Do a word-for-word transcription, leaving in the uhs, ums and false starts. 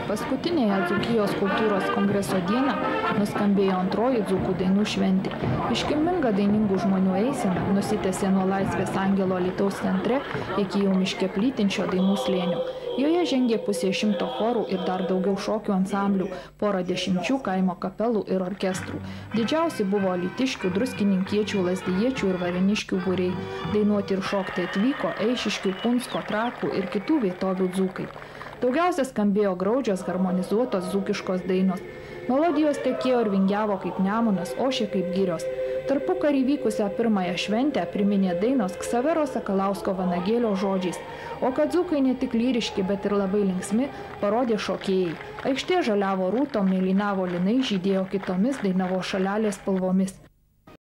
Paskutinėje Dzūkijos kultūros kongreso dieną nuskambėjo antroji dzūkų dainų šventė. Iškilminga dainingų žmonių eisena nusitęsė nuo Laisvės angelo Alytaus centre iki jau miške plytinčio Dainų slėnio. Joje žengė pusė šimto chorų ir dar daugiau šokių ansamblių, porą dešimčių kaimo kapelų ir orkestrų. Didžiausi buvo alytiškių, druskininkiečių, lazdijiečių ir varėniškių būriai. Dainuoti ir šokti atvyko Eišiškių, Punsko, Trakų ir kitų vietovių dzūkai. Daugiausia skambėjo graudžios, harmonizuotos dzūkiškos dainos. Melodijos tekėjo ir vingiavo kaip nemunas, ošė kaip girios. Tarpukarį vykusią pirmąją šventę priminė dainos Ksavero Sakalausko Vanagėlio žodžiais. O kad dzūkai ne tik lyriški, bet ir labai linksmi, parodė šokėjai. Aikštė žaliavo rūtom, mėlynavo linai, žydėjo kitomis dainavo šalelės spalvomis.